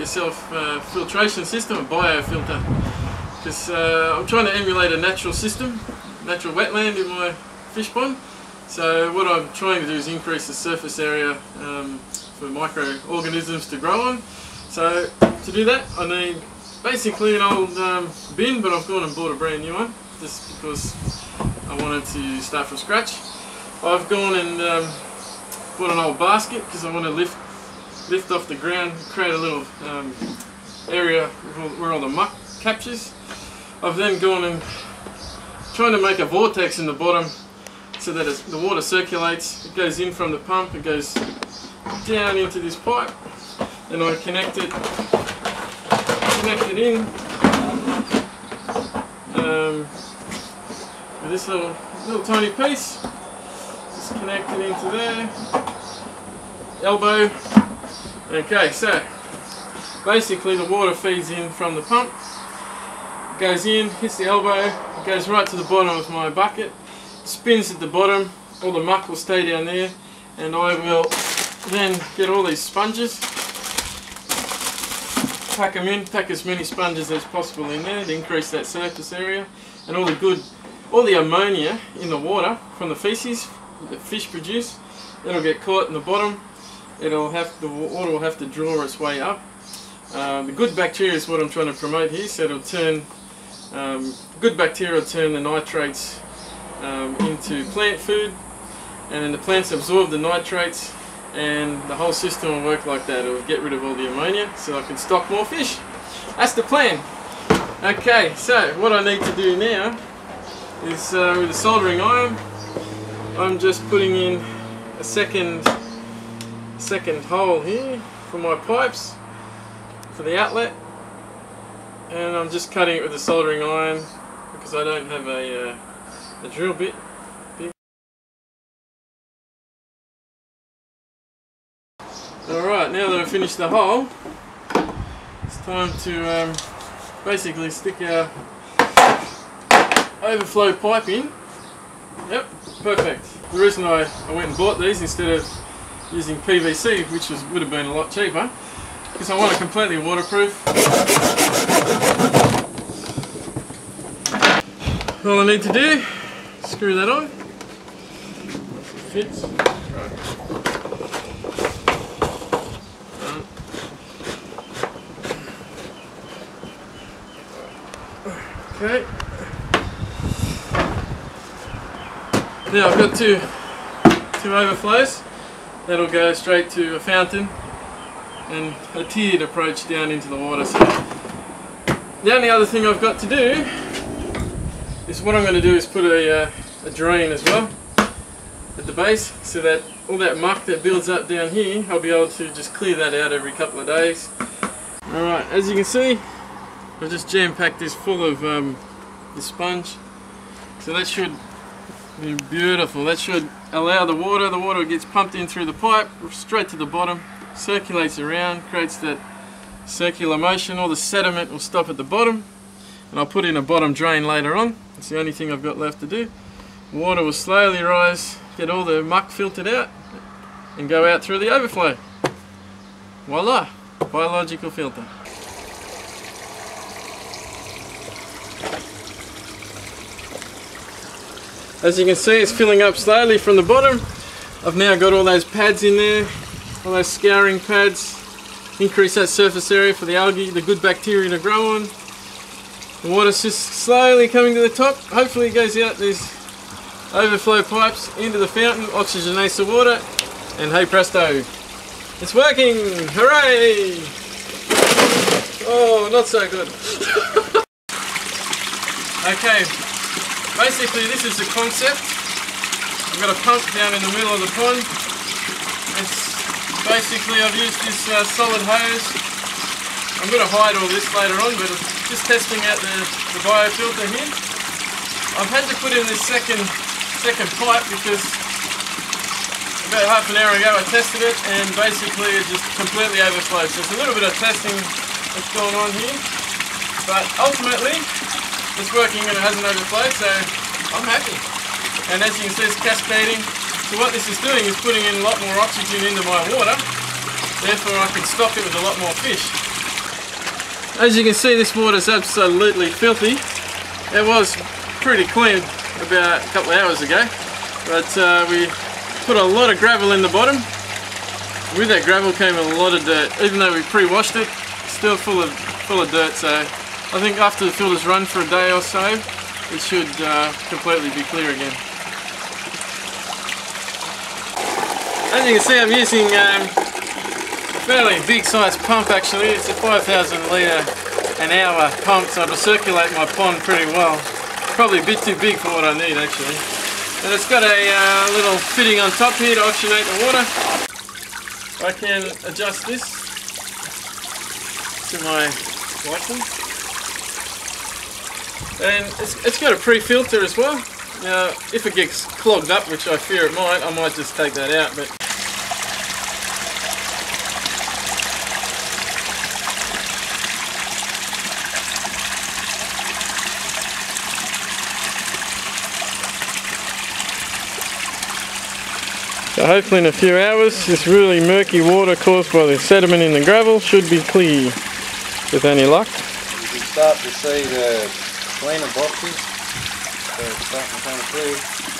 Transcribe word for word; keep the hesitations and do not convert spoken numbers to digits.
do-it-yourself uh, filtration system, a biofilter, because uh, I'm trying to emulate a natural system, natural wetland in my fish pond. So what I'm trying to do is increase the surface area um, for microorganisms to grow on. So to do that I need basically an old um, bin, but I've gone and bought a brand new one just because I wanted to start from scratch. I've gone and um, bought an old basket because I want to lift lift off the ground, create a little um, area where all the muck captures. I've then gone and trying to make a vortex in the bottom so that it's, the water circulates. It goes in from the pump, it goes down into this pipe, and I connect it, connect it in um, with this little little tiny piece. Just connect it into there, elbow. Okay, so basically the water feeds in from the pump, goes in, hits the elbow, goes right to the bottom of my bucket, spins at the bottom, all the muck will stay down there, and I will then get all these sponges, pack them in, pack as many sponges as possible in there to increase that surface area, and all the good, all the ammonia in the water from the feces that fish produce, it'll get caught in the bottom. It'll have, the water will have to draw its way up. Uh, the good bacteria is what I'm trying to promote here, so it'll turn, um, good bacteria will turn the nitrates um, into plant food, and then the plants absorb the nitrates, and the whole system will work like that. It'll get rid of all the ammonia so I can stock more fish. That's the plan. Okay, so what I need to do now is uh, with a soldering iron, I'm just putting in a second second hole here for my pipes for the outlet, and I'm just cutting it with a soldering iron because I don't have a, uh, a drill bit. Alright, now that I've finished the hole, it's time to um, basically stick our overflow pipe in. Yep, perfect. The reason I, I went and bought these instead of using P V C, which was, would have been a lot cheaper, because I want it completely waterproof. All I need to do, screw that on. It fits. Okay. Now I've got two two overflows. That'll go straight to a fountain and a tiered approach down into the water. So the only other thing I've got to do is what I'm going to do is put a, uh, a drain as well at the base, so that all that muck that builds up down here, I'll be able to just clear that out every couple of days. Alright, as you can see, I've just jam-packed this full of um, the sponge, so that should be beautiful. That should allow the water, the water gets pumped in through the pipe, straight to the bottom, circulates around, creates that circular motion. All the sediment will stop at the bottom, and I'll put in a bottom drain later on. It's the only thing I've got left to do. Water will slowly rise, get all the muck filtered out, and go out through the overflow. Voila! Biological filter. As you can see, it's filling up slowly from the bottom. I've now got all those pads in there, all those scouring pads. Increase that surface area for the algae, the good bacteria to grow on. The water's just slowly coming to the top. Hopefully it goes out these overflow pipes into the fountain, oxygenates the water, and hey presto, it's working! Hooray! Oh, not so good. Okay. Basically, this is the concept. I've got a pump down in the middle of the pond. It's basically, I've used this uh, solid hose. I'm going to hide all this later on, but it's just testing out the, the biofilter here. I've had to put in this second second pipe because about half an hour ago I tested it, and basically it just completely overflowed. So there's a little bit of testing that's going on here, but ultimately it's working and it hasn't overflowed, so I'm happy. And as you can see, it's cascading. So what this is doing is putting in a lot more oxygen into my water, therefore I can stock it with a lot more fish. as you can see, this water is absolutely filthy. It was pretty clean about a couple of hours ago, but uh, we put a lot of gravel in the bottom. With that gravel came a lot of dirt. Even though we pre-washed it, still full of full of dirt. So I think after the filters run for a day or so, it should uh, completely be clear again. As you can see, I'm using um, a fairly big size pump actually. It's a five thousand litre an hour pump, so it'll circulate my pond pretty well. Probably a bit too big for what I need actually. And it's got a uh, little fitting on top here to oxygenate the water. I can adjust this to my liking. And it's, it's got a pre-filter as well. Now, if it gets clogged up, which I fear it might, I might just take that out. But so hopefully in a few hours, this really murky water caused by the sediment in the gravel should be clear, with any luck. You can start to see the cleaner boxes, so it's starting to come through.